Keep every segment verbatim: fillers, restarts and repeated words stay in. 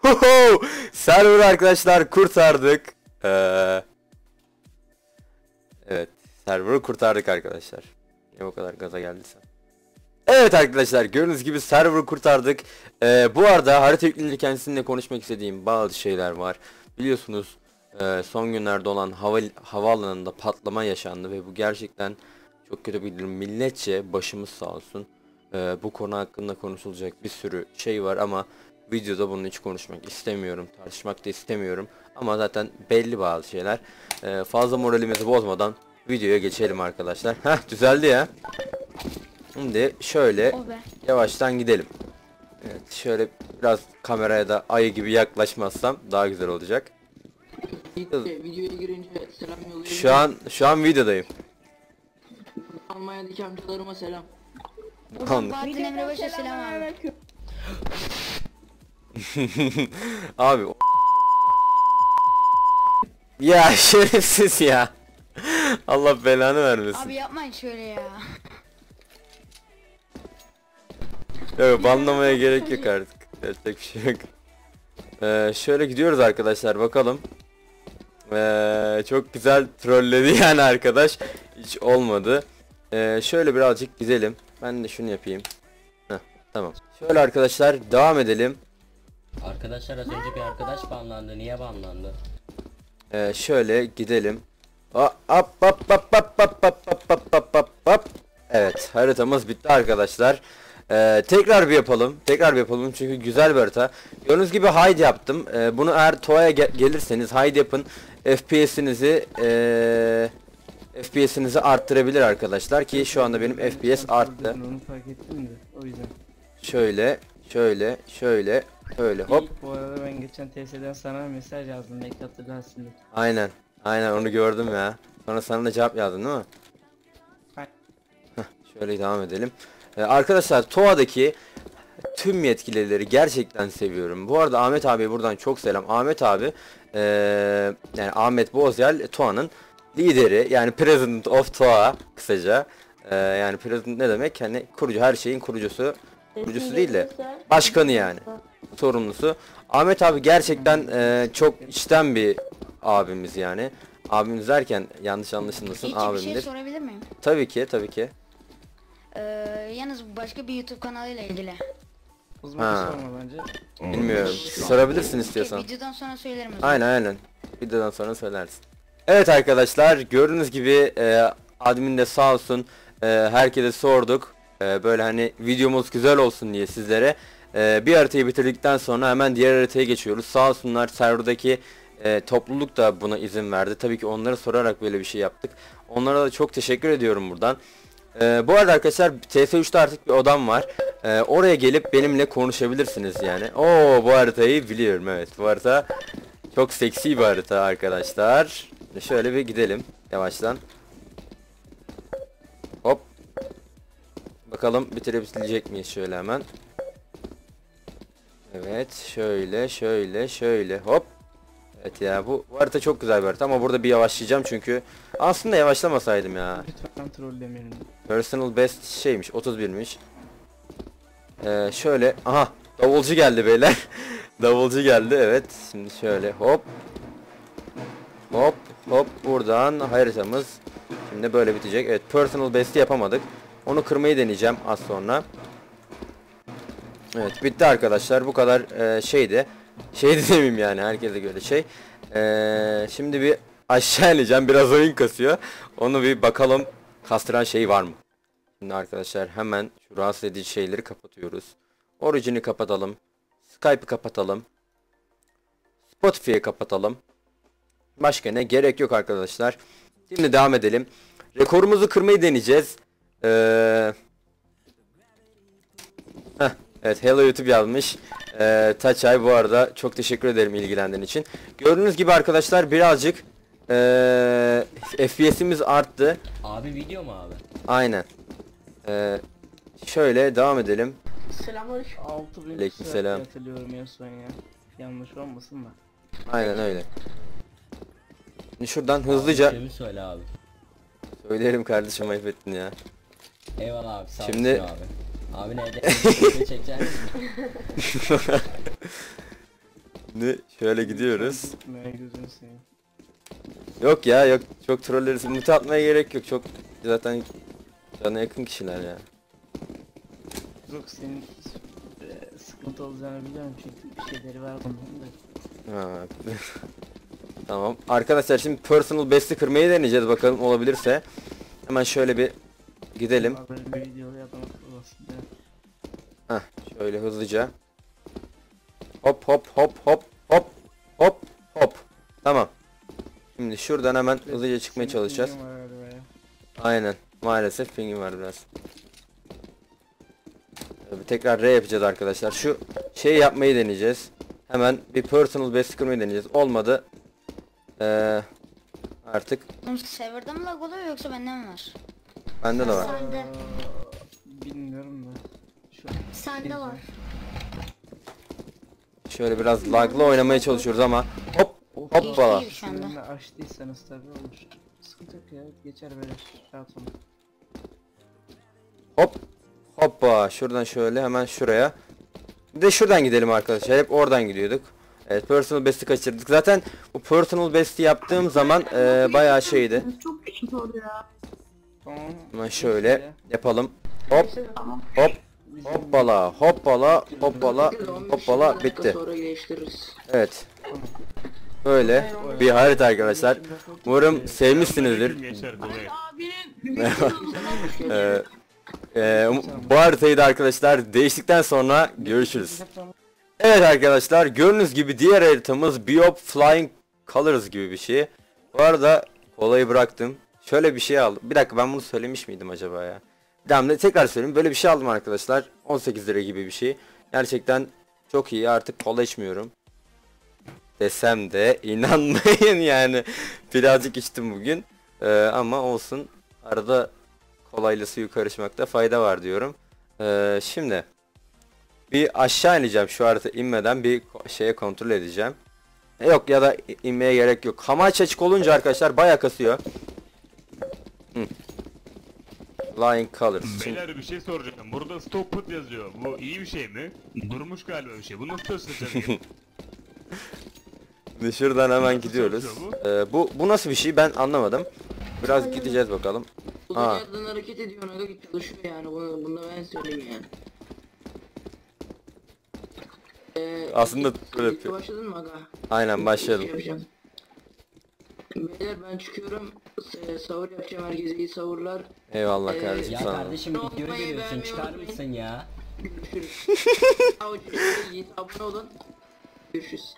Server arkadaşlar kurtardık. Ee, evet, server'ı kurtardık arkadaşlar. Niye o kadar gaza geldiysen. Evet arkadaşlar, gördüğünüz gibi server'ı kurtardık. Ee, bu arada harita yüklenirken sizinle konuşmak istediğim bazı şeyler var. Biliyorsunuz e, son günlerde olan hava havaalanında patlama yaşandı ve bu gerçekten çok kötü bir durum. Milletçe başımız sağ olsun. Ee, bu konu hakkında konuşulacak bir sürü şey var ama videoda bunu hiç konuşmak istemiyorum, tartışmak da istemiyorum. Ama zaten belli bazı şeyler. Ee, fazla moralimizi bozmadan videoya geçelim arkadaşlar. Heh, düzeldi ya. Şimdi şöyle Oh be. yavaştan gidelim. Evet, şöyle biraz kameraya da ayı gibi yaklaşmazsam daha güzel olacak. Videoya girince selam yolluyorum. Şu an şu an videodayım. Almanya'daki amcalarıma selam. Anladım. Bahattin Emrebaş'a selam abi. Abi o- ya şerefsiz ya. Allah belanı vermesin. Abi yapmayın şöyle ya. Yok, banlamaya gerek yok artık. Yapacak bir şey yok. Ee, şöyle gidiyoruz arkadaşlar, bakalım. Ee, çok güzel trolledi yani arkadaş. Hiç olmadı. Ee, şöyle birazcık gidelim. Ben de şunu yapayım. Heh, tamam. Şöyle arkadaşlar devam edelim. Arkadaşlar az önce bir arkadaş banlandı. Niye banlandı? Ee, şöyle gidelim. Hop hop hop hop hop hop hop hop hop hop hop hop. Evet, haritamız bitti arkadaşlar. Ee, tekrar bir yapalım. Tekrar bir yapalım çünkü güzel bir harita. Gördüğünüz gibi hide yaptım. Ee, bunu eğer Toa'ya ge gelirseniz hide yapın. F P S'inizi ee, F P S'inizi arttırabilir arkadaşlar ki şu anda benim F P S arttı. Onu fark ettim de o yüzden. Şöyle, şöyle, şöyle, şöyle hop. Bu arada ben geçen T S'den sana mesaj yazdım. Belki hatırlarsın diye. Aynen. Aynen onu gördüm ya. Sonra sana da cevap yazdın değil mi? Hayır. Heh, şöyle devam edelim. Ee, arkadaşlar Toa'daki tüm yetkilileri gerçekten seviyorum. Bu arada Ahmet abi buradan çok selam. Ahmet abi ee, yani Ahmet Bozyal Toa'nın lideri, yani President of Toa kısaca. Ee, yani President ne demek? Hani kurucu, her şeyin kurucusu. Kurucusu değil de başkanı yani. Sorumlusu. Ahmet abi gerçekten ee, çok içten bir abimiz yani. Abimiz derken yanlış anlaşılmasın, İlk bir şey abimdir. sorabilir miyim? Tabii ki, tabii ki. Ee, yalnız başka bir YouTube kanalıyla ilgili. Uzmanı Ha. sorma bence. Bilmiyorum. Sorabilirsin istiyorsan. Okey, videodan sonra söylerim o zaman. Aynen aynen. Videodan sonra söylersin. Evet arkadaşlar, gördüğünüz gibi e, admin de sağ olsun, e, herkese sorduk. E, böyle hani videomuz güzel olsun diye sizlere. E, bir haritayı bitirdikten sonra hemen diğer haritaya geçiyoruz. Sağ olsunlar, serverdaki e, topluluk da buna izin verdi. Tabii ki onlara sorarak böyle bir şey yaptık. Onlara da çok teşekkür ediyorum buradan. Ee, bu arada arkadaşlar T S üçte artık bir odam var. Ee, oraya gelip benimle konuşabilirsiniz yani. Oo, bu haritayı biliyorum, evet. Bu harita çok seksi bir harita arkadaşlar. Şöyle bir gidelim yavaştan. Hop. Bakalım bitirebilecek miyiz şöyle hemen. Evet, şöyle şöyle şöyle hop. Evet ya, bu, bu harita çok güzel bir harita ama burada bir yavaşlayacağım çünkü aslında yavaşlamasaydım ya. Lütfen trollemeyin. Personal best şeymiş, otuz birmiş. Ee, şöyle, aha, davulcu geldi beyler. Davulcu geldi, evet. Şimdi şöyle hop. Hop hop, buradan haritamız şimdi böyle bitecek. Evet, personal best'i yapamadık. Onu kırmayı deneyeceğim az sonra. Evet, bitti arkadaşlar, bu kadar e, şeydi. Şey demeyeyim yani, herkese göre şey. Ee, şimdi bir aşağı ineceğim, biraz oyun kasıyor. Onu bir bakalım, kastıran şey var mı? Şimdi arkadaşlar hemen şu rahatsız edici şeyleri kapatıyoruz. Origin'i kapatalım. Skype'ı kapatalım. Spotify'ı kapatalım. Başka ne? Gerek yok arkadaşlar. Şimdi devam edelim. Rekorumuzu kırmayı deneyeceğiz. Ee... Heh, evet, Hello YouTube yazmış. Ee, Taçay, bu arada çok teşekkür ederim ilgilendiğin için. Gördüğünüz gibi arkadaşlar birazcık ee, F P S'imiz arttı. Abi video mu abi? Aynen. Ee, şöyle devam edelim. Selamünaleyküm. altı bin Aleykümselam. hatırlıyorum en son ya. Yanlış olmasın da. Aynen öyle. Şimdi şuradan Abi, hızlıca şeyimi söyle abi. söylerim kardeşim, ayıp ettin ya. Eyvallah abi, sağ Şimdi- olasın abi. Abi ne de video çekeceksin? Şimdi şöyle gidiyoruz. Gitme, gözünü seveyim. Yok ya yok çok trolleriz. Mute atmaya gerek yok. Çok zaten cana yakın kişiler ya. Yok senin e, sıkıntı olacağını biliyorum çünkü bir şeyleri var bunların da. Ha. Tamam. Arkadaşlar şimdi personal best'i kırmayı deneyeceğiz bakalım olabilirse. Hemen şöyle bir gidelim. Ama böyle bir video yapmak olmasın ya. Heh, şöyle hızlıca. Hop hop hop hop hop hop hop. Tamam. Şimdi şuradan hemen hızlıca çıkmaya Senin çalışacağız. bilgin var galiba ya. Aynen. Maalesef pingim var biraz. Tabii tekrar R yapacağız arkadaşlar. Şu şeyi yapmayı deneyeceğiz. Hemen bir personal best kırmayı deneyeceğiz. Olmadı. Ee, artık Oğlum serverda mı lag oluyor yoksa bende mi var? bende de var. Sende. Aa, bilmiyorum da. Şu an Sende var. Şöyle biraz lagla oynamaya çalışıyoruz ama hop hoppala. İyi şu anda. Sizinle açtıysanız tabi olur. Sıkıntı yok ya, geçer böyle rahat olun. Hop hoppa. Şuradan şöyle hemen şuraya. Bir de şuradan gidelim arkadaşlar. Hep oradan gidiyorduk. Evet, personal best'i kaçırdık. Zaten bu personal best'i yaptığım zaman e, bayağı şeydi. Çok küçük oluyor. Tamam. Hemen şöyle yapalım. Hop hop hoppala hoppala hoppala hoppala bitti. Sonra değiştiririz. Evet. Böyle bir harita arkadaşlar. Umarım sevmişsinizdir. Ee, e, bu haritayı da arkadaşlar değiştikten sonra görüşürüz. Evet arkadaşlar, gördüğünüz gibi diğer haritamız Biop Flying Colors gibi bir şey. Bu arada kolayı bıraktım. Şöyle bir şey aldım. Bir dakika, ben bunu söylemiş miydim acaba ya? Bir daha tekrar söyleyeyim. Böyle bir şey aldım arkadaşlar. on sekiz lira gibi bir şey. Gerçekten çok iyi. Artık kola içmiyorum desem de inanmayın yani. Birazcık içtim bugün. Ee, ama olsun. Arada kolayla suyu karışmakta fayda var diyorum. Ee, şimdi bir aşağı ineceğim, şu harita inmeden bir şeye kontrol edeceğim. Yok, ya da inmeye gerek yok. Hamaç açık olunca arkadaşlar bayağı kasıyor. Hı. Flying Colors. Beyler bir şey soracağım. Burada stop put yazıyor. Bu iyi bir şey mi? Durmuş galiba bir şey. Bunu nasıl çalıştıracağız? Şimdi şuradan hemen Nasıl gidiyoruz. çalışıyor Ee, bu bu nasıl bir şey, ben anlamadım. Biraz gideceğiz bakalım. Bu Ha. da yerden hareket ediyor, ona göre çalışıyor yani. Bunu, bunu da ben söyleyeyim yani. Ee, Aslında ilk- böyle ilk yapıyor. başladın mı aga? Aynen, başlayalım. Şey yapacağım. Beyler ben çıkıyorum. S- Sahur yapacağım, herkese iyi sahurlar. Eyvallah Ee, kardeşim, Ya sana. kardeşim videoyu Olmayı görüyorsun, beğenmeyi çıkar unutmayın. mısın ya? Görüşürüz. Avucu Yiğit abone olun. Görüşürüz.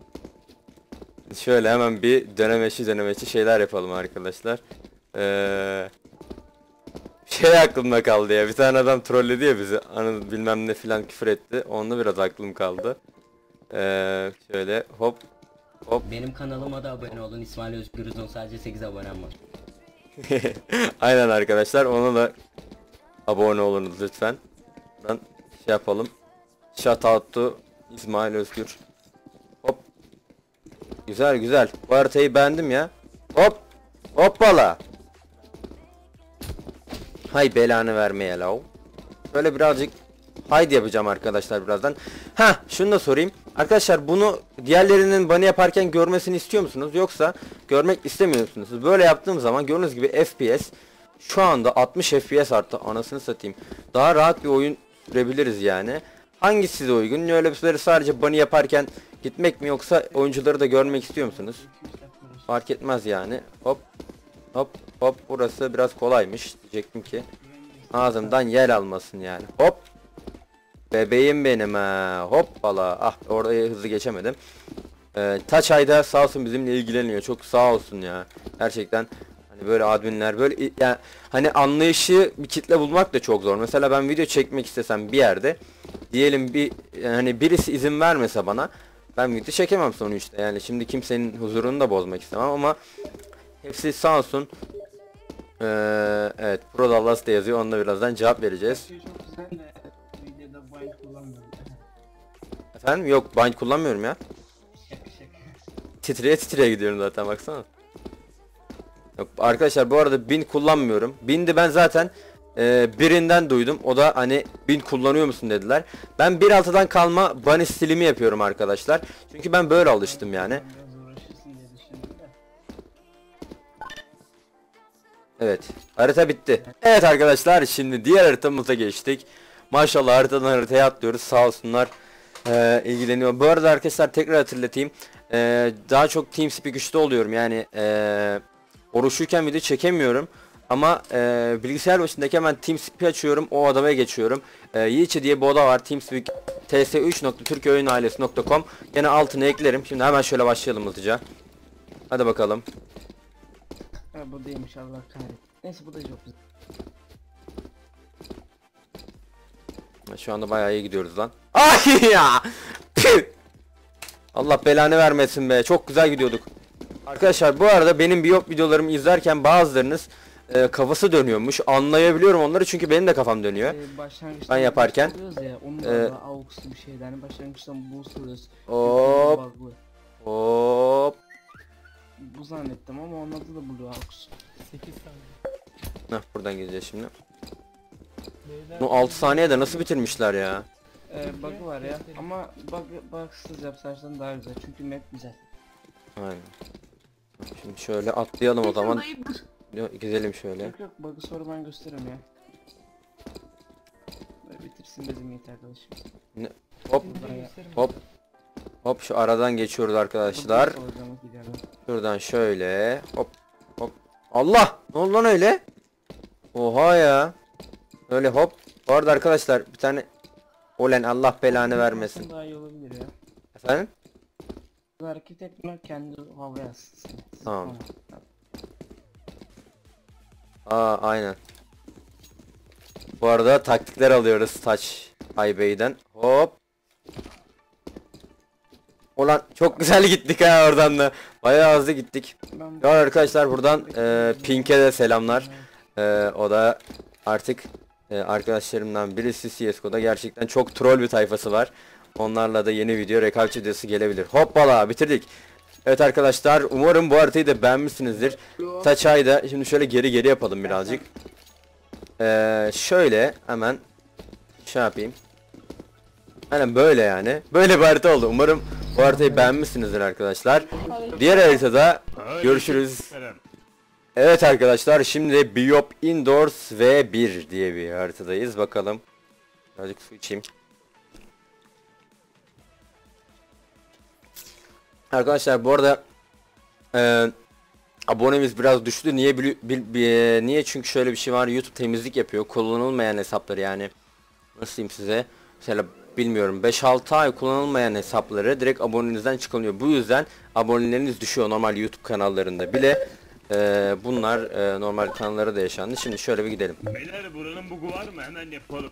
Şöyle hemen bir denemeçi denemeçi şeyler yapalım arkadaşlar. Ee, şey aklımda kaldı ya. Bir tane adam trolledi ya bizi. Anı bilmem ne filan küfür etti. Onunla biraz aklım kaldı. Ee, şöyle hop hop. Benim kanalıma da abone olun. İsmail Özgür Uzun, sadece sekiz abonem var. Aynen arkadaşlar, ona da abone olunuz lütfen. Buradan şey yapalım. Shout out to İsmail Özgür. Hop. Güzel güzel. Bu haritayı beğendim ya. Hop. Hoppala. Hay belanı vermeye lav. Böyle birazcık haydi yapacağım arkadaşlar birazdan. Ha, şunu da sorayım. Arkadaşlar, bunu diğerlerinin bana yaparken görmesini istiyor musunuz? Yoksa görmek istemiyor musunuz? Böyle yaptığım zaman gördüğünüz gibi F P S şu anda altmış F P S arttı. Anasını satayım. Daha rahat bir oyun sürebiliriz yani. Hangisi size uygun? Ne, öyle bir sadece bunny yaparken gitmek mi, yoksa oyuncuları da görmek istiyor musunuz? Fark etmez yani. Hop hop hop, burası biraz kolaymış diyecektim ki. Ağzımdan yel almasın yani. Hop. Bebeğim benim ha. Hoppala. Ah, oraya hızlı geçemedim. Ee, Taçay'da sağ olsun bizimle ilgileniyor. Çok sağ olsun ya. Gerçekten hani böyle adminler böyle yani, hani anlayışı bir kitle bulmak da çok zor. Mesela ben video çekmek istesem bir yerde, diyelim bir hani birisi izin vermese bana, ben video çekemem sonuçta. Yani şimdi kimsenin huzurunu da bozmak istemem ama hepsi sağ olsun. Ee, evet, Pro Dallas da yazıyor. Onunla birazdan cevap vereceğiz. Şey çok güzel de videoda bind kullanmıyorum. Efendim, yok, bind kullanmıyorum ya. Şaka şaka. Titreye titreye gidiyorum zaten, baksana. Yok arkadaşlar, bu arada bin kullanmıyorum. Bindi ben zaten e, birinden duydum. O da hani bin kullanıyor musun dediler. Ben bir altıdan kalma bunny stilimi yapıyorum arkadaşlar. Çünkü ben böyle alıştım yani. Biraz uğraşırsın diye düşündüm de. Evet, harita bitti. Evet arkadaşlar, şimdi diğer haritamıza geçtik. Maşallah haritadan haritaya atlıyoruz, sağ olsunlar e, ilgileniyor. Bu arada arkadaşlar tekrar hatırlatayım. E, daha çok TeamSpeak üçte oluyorum yani. E, oruçluyken video çekemiyorum. Ama e, bilgisayar başındaki hemen TeamSpeak açıyorum, o odaya geçiyorum. E, Yiğitçe diye bir oda var, TeamSpeak t s üç nokta türkiye oyun ailesi nokta com. Yine altına eklerim. Şimdi hemen şöyle başlayalım hızlıca. Hadi bakalım. Ha, bu değilmiş, Allah kahretsin. Neyse, bu da çok güzel. Şu anda bayağı iyi gidiyoruz lan. Ay ya! Püh! Allah belanı vermesin be. Çok güzel gidiyorduk. Arkadaşlar bu arada benim biyop videolarımı izlerken bazılarınız e, kafası dönüyormuş. Anlayabiliyorum onları çünkü benim de kafam dönüyor. Ee, başlangıçta Ben yaparken, boost alıyoruz ya, onun e, da daha aux'lu bir şeydi. Hani başlangıçtan boost alıyoruz. Hop Bug'lı. hop. Bu zannettim ama onun adı da Blue Aux. sekiz saniye. Heh, buradan gideceğiz şimdi. Beyler, Bu altı saniyede nasıl bitirmişler ya? Ee, bug'ı var ya, ama bug, bug'sız yapsarsan daha güzel çünkü map güzel. Aynen. Şimdi şöyle atlayalım o zaman. Gidelim şöyle. Yok yok, bug'ı sonra ben gösteririm ya. Böyle bitirsin bizim yeter arkadaşım. Hop bir de gösterim hop. Hop şu aradan geçiyoruz arkadaşlar. Bug'ı sonra gidelim. Şuradan şöyle hop hop. Allah! Ne oldu lan öyle? Oha ya. Öyle hop. Bu arada arkadaşlar bir tane Olen Allah belanı vermesin. Daha iyi olabilir ya. Efendim? Hareket etme, kendi havaya atsın. Tamam. Aa aynen. Bu arada taktikler alıyoruz Touch Highway'den. Hop. Ulan çok güzel gittik ha oradan da. Bayağı hızlı gittik. Ben Ya arkadaşlar buradan e, Pink'e de selamlar. E, o da artık e, arkadaşlarımdan birisi C S G O'da gerçekten çok troll bir tayfası var. Onlarla da yeni video rekabet videosu gelebilir. Hoppala bitirdik. Evet arkadaşlar umarım bu haritayı da beğenmişsinizdir. Taçay'ı da şimdi şöyle geri geri yapalım birazcık. Ee, şöyle hemen şey yapayım. Aynen böyle yani. Böyle bir harita oldu. Umarım bu haritayı beğenmişsinizdir arkadaşlar. Diğer haritada görüşürüz. Selam. Evet arkadaşlar şimdi Biop Indoors V bir diye bir haritadayız. Bakalım. Birazcık su içeyim. Arkadaşlar bu arada e, abonemiz biraz düştü. Niye bil, bil, bil, niye? Çünkü şöyle bir şey var. YouTube temizlik yapıyor. Kullanılmayan hesapları yani. Nasıl diyeyim size? Mesela bilmiyorum beş altı ay kullanılmayan hesapları direkt abonenizden çıkarılıyor. Bu yüzden aboneleriniz düşüyor normal YouTube kanallarında bile. E, bunlar e, normal kanallara da yaşandı. Şimdi şöyle bir gidelim. Beyler buranın bugu var mı? Hemen yapalım.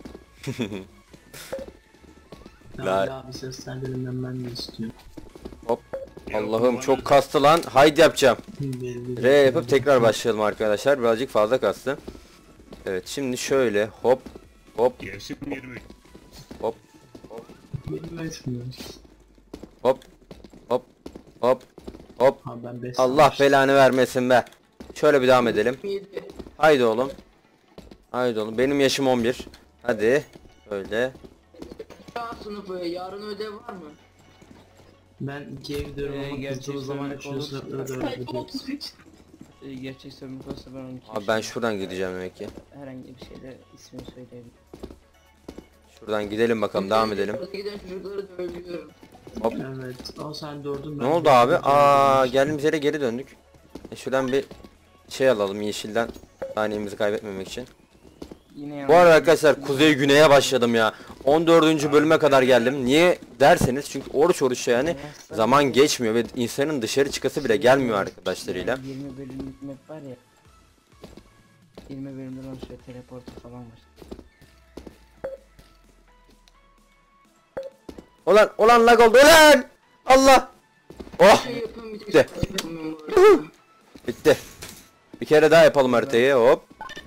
La- Ya abi seslendirimden ben de istiyorum. Hop. Ya, Allah'ım bu çok bana- kastı lan. Haydi yapacağım. Belli R yapıp tekrar başlayalım arkadaşlar. Birazcık fazla kastı. Evet şimdi şöyle hop hop Yaşım yirmi üç. hop Benim etmiyorum. hop hop hop hop. Ha ben beş Allah belanı vermesin be. Şöyle bir devam edelim. yedi. Haydi oğlum. Haydi oğlum. Benim yaşım on bir. Hadi. Böyle. Ya sınıfı yarın ödev var mı? Ben ikiye gidiyorum Ee, ama gerçek kızdığı zaman söylemek şu olursa- sırtları da öyle değil. Ee, gerçek söylemek olursa ben on iki Abi ben şuradan gideceğim demek ki. herhangi bir şeyde ismini söyleyebilirim. Şuradan gidelim bakalım. Devam edelim. Orada giden çocukları dövüyorum. Hop. Evet. Al sen dördün Ne ben oldu dördüm. abi? Aa geldiğimiz yere geri döndük. E, şuradan bir şey alalım yeşilden. Saniyemizi kaybetmemek için. Yine Bu arada arkadaşlar kuzey güneye başladım ya. on dördüncü bölüme kadar geldim. Niye derseniz çünkü oruç oruç yani zaman geçmiyor ve insanın dışarı çıkası bile gelmiyor arkadaşlarıyla. Yani yirmi bölümlük map var ya. yirmi bölümden oluşuyor, teleporter falan var. Ulan ulan lag oldu ulan! Allah! Oh! Şey yapın bir Bitti. tek şey yapamıyorum bu arada. Bitti. Bir kere daha yapalım haritayı hop.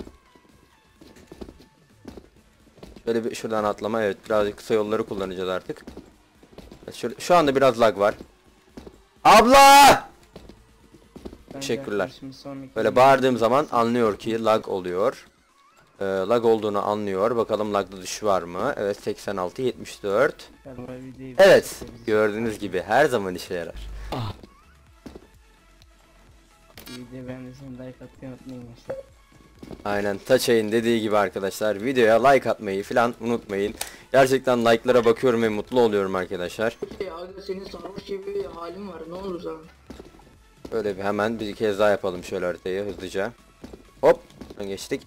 Şöyle bir şuradan atlama, evet birazcık kısa yolları kullanacağız artık. Evet, Şu, şu anda biraz lag var. Abla! Ben Teşekkürler. arkadaşımın sonraki- Böyle bağırdığım zaman anlıyor ki lag oluyor. e, lag olduğunu anlıyor. Bakalım lagda düşüş var mı? Evet, seksen altı yetmiş dört. Galiba videoyu Evet, bitiririz. gördüğünüz gibi her zaman işe yarar. Videoyu beğendiyseniz like atmayı unutmayın gençler. Aynen, Taçay'ın dediği gibi arkadaşlar, videoya like atmayı falan unutmayın. Gerçekten like'lara bakıyorum ve mutlu oluyorum arkadaşlar. Şey, aga senin sarhoş gibi bir halin var, ne olur sana. Böyle bir hemen bir kez daha yapalım şöyle haritayı hızlıca. Hop, geçtik.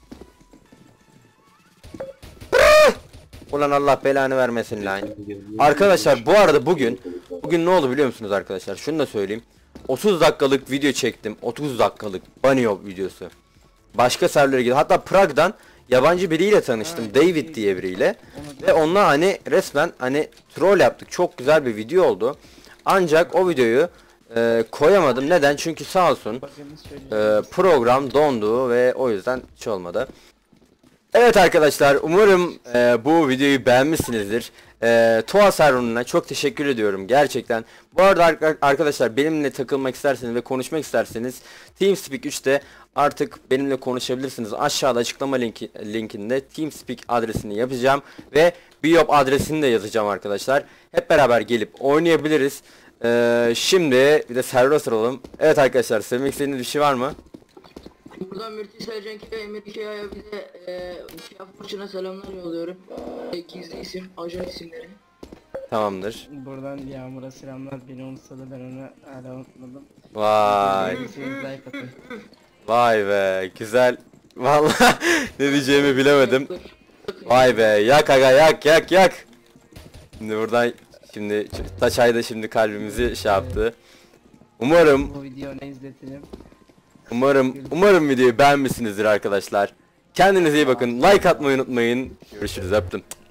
Ulan Allah belanı vermesin lan. Arkadaşlar bu arada bugün bugün ne oldu biliyor musunuz arkadaşlar? Şunu da söyleyeyim. otuz dakikalık video çektim. otuz dakikalık Bunny Hop videosu. Başka serverlere gittim. Hatta Prag'dan yabancı biriyle tanıştım. David diye biriyle. Ve onunla hani resmen hani troll yaptık. Çok güzel bir video oldu. Ancak o videoyu e, koyamadım. Neden? Çünkü sağ olsun Bakınız e, şöyle. program dondu ve o yüzden hiç olmadı. Evet arkadaşlar, umarım e, bu videoyu beğenmişsinizdir. E, Toa serverına çok teşekkür ediyorum gerçekten. Bu arada ar- arkadaşlar benimle takılmak isterseniz ve konuşmak isterseniz TeamSpeak üçte artık benimle konuşabilirsiniz. Aşağıda açıklama linki, linkinde TeamSpeak adresini yapacağım ve Biop adresini de yazacağım arkadaşlar. Hep beraber gelip oynayabiliriz. E, şimdi bir de server soralım. Evet arkadaşlar, söylemek istediğiniz bir şey var mı? Buradan Mürtis Ercenk'e, Emir Kiya'ya bir de e, Kiyaf Burç'una selamlar yolluyorum. E, gizli isim, ajan isimleri. Tamamdır. Buradan Yağmur'a selamlar. Beni unutsa da ben onu hala unutmadım. Vay. Beğendiyseniz like atın. Vay be, güzel. Vallahi ne diyeceğimi bilemedim. Vay be, yak aga, yak yak yak. Şimdi buradan şimdi Taçay da şimdi kalbimizi şey yaptı. Umarım Bu videoyu ne izletelim. umarım umarım videoyu beğenmişsinizdir arkadaşlar. Kendinize iyi bakın. Like atmayı unutmayın. Görüşürüz, öptüm.